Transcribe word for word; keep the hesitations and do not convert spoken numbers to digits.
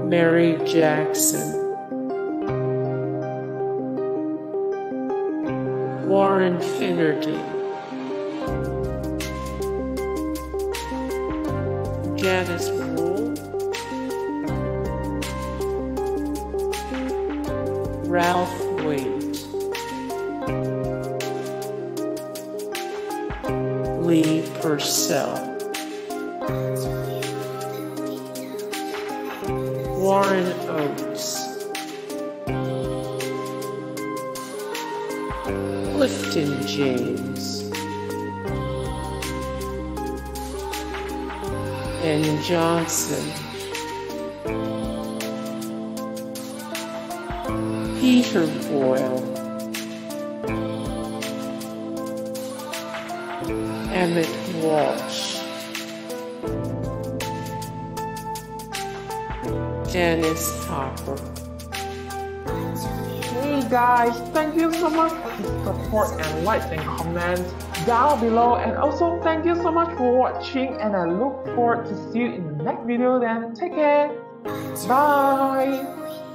Mary Jackson, Warren Finnerty, Janice Poole, Ralph Waite, Lee Purcell, Warren Oates, Clifton James, and Johnson, Peter Boyle, Emmet Walsh, Dennis Hopper. Hey guys, thank you so much for the support and likes and comments down below, and also thank you so much for watching, and I look forward to see you in the next video. Then take care, bye.